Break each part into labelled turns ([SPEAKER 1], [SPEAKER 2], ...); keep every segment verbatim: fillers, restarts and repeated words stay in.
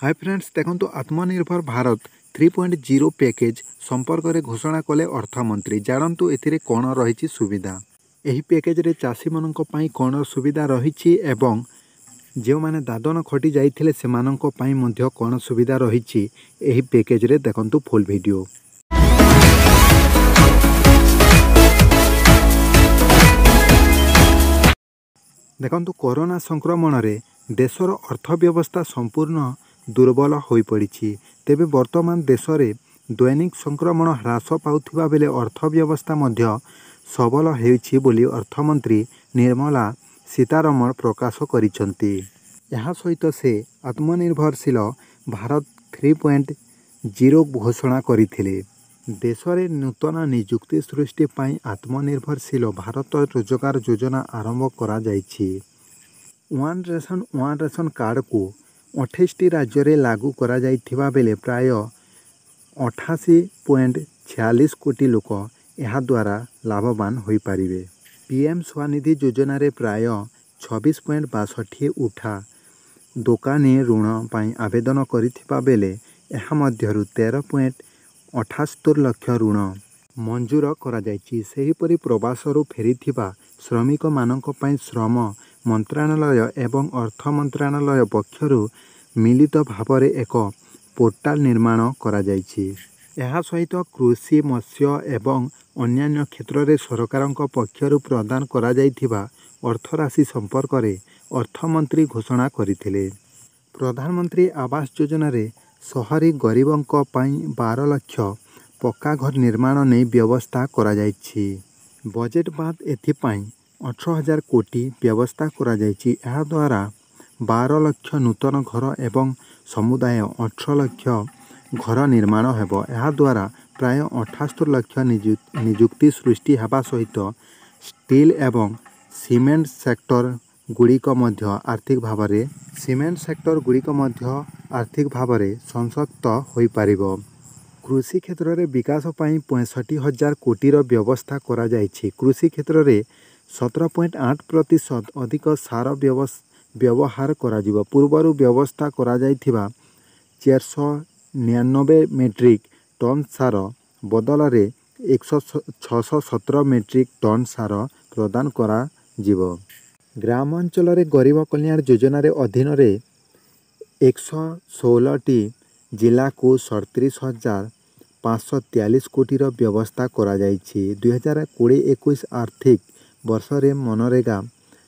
[SPEAKER 1] हाय friends, देखो Atmanirbhar Bharat three point zero package संपर्क में घोषणा कले अर्थमंत्री। जानतु एथिरे कौन रही सुविधा, यही पैकेज रे चाषी मानक पई कौन सुविधा रही एवं जो माने दादन खटी जाइथिले सेमानक पई मध्य कौन सुविधा रही यही पैकेज रे देखंतु फुल वीडियो। देखंतु कोरोना संक्रमण रे देशर अर्थव्यवस्था संपूर्ण दुर्बल हो पड़ी। तेबे वर्तमान देश में दैनिक संक्रमण ह्रास पाउथिबा बेले अर्थव्यवस्था मध्य सबल हेउछि बोली अर्थमंत्री निर्मला सीतारमण प्रकाश करिसंती। यह सहित से आत्मनिर्भरशील भारत थ्री पॉइंट जीरो घोषणा करथिले। देश में नूतन निजुक्ति सृष्टि पाई आत्मनिर्भरशील भारत रोजगार योजना आरंभ करा जाइछि। One ration one ration card को अठाईस टी राज्य रे लागू करा जाइथिबा बेले प्राय अठासी पॉइंट छियालीस कोटी लोक यह द्वारा लाभवान हो पारिबे। पीएम स्वनिधि योजना रे प्राय छब्बीस पॉइंट बासठ उठा दोकानी ऋण पाई आवेदन करिथिबा बेले यह मध्यरु तेरह पॉइंट अठास्तोर लाख ऋण मंजूर करा जाइछि। सेहिपरि प्रवासरु फेरिथिबा श्रमिक मानक पई श्रम मंत्रालय एवं अर्थ मंत्रालय पक्षरु मिलित भावरे एक पोर्टाल निर्माण करा जाइछि। यह सहित कृषि मत्स्य एवं अन्यान्य क्षेत्र में सरकारक पक्षरु प्रदान करा जाइथिबा अर्थराशि संपर्क में अर्थमंत्री घोषणा करथिले। प्रधानमंत्री आवास योजना रे शहरी गरीबंक पई बारह लाख पक्का घर निर्माण नहीं व्यवस्था करा जाइछि। बजेट बाद एथिपाई अठारह हजार कोटी व्यवस्था करा जाइछि। यह द्वारा बारह लाख नूतन घर एवं समुदाय अठारह लाख घर निर्माण हेबो। यह द्वारा प्राय अठास्तोर लाख निजुक्ति सृष्टि हेबा सहित स्टील एवं सीमेंट सेक्टर गुड़िक मध्य आर्थिक भाव में सीमेंट सेक्टर गुड़िक मध्य आर्थिक भाव में संशक्त हो पारिबो। कृषि क्षेत्र में विकास पाई पैंसठ हजार कोटीर व्यवस्था करा जाइछि। कृषि क्षेत्र में सत्रह पॉइंट आठ प्रतिशत अधिक सार व्यवहार करा जिवो। पूर्वर व्यवस्था करा जाइथिबा चार सौ निन्यानबे मेट्रिक टन सार बदल रे एक सौ छः सौ सत्रह मेट्रिक टन सार प्रदान करा जिवो। ग्रामांचल रे गरीब कल्याण योजना रे अधीन रे एक सौ सोलह टी जिला को सड़तीस हजार पाँच सौ तेयालीस कोटीर व्यवस्था करा जाइछि। दुई हजार कोड़े इक्कीस आर्थिक वर्ष रे मनरेगा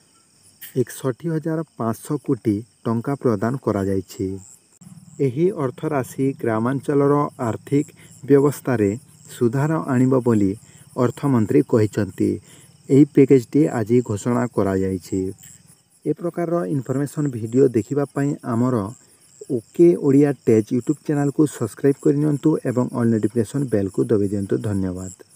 [SPEAKER 1] एकसठ हजार पाँच सौ कोटी टंका प्रदान करा जाइछि। एही अर्थराशि ग्रामांचलर आर्थिक व्यवस्था रे सुधार आनिब बोली अर्थमंत्री कहिसंती। एही पैकेज टी आज घोषणा करा जाइछि। ए प्रकार इनफॉरमेशन वीडियो देखिबा पई आमर okay Odia tech YouTube channel को सब्सक्राइब करनियंतु एवं ऑल नोटिफिकेशन बेल को दबाइ दियंतु। धन्यवाद।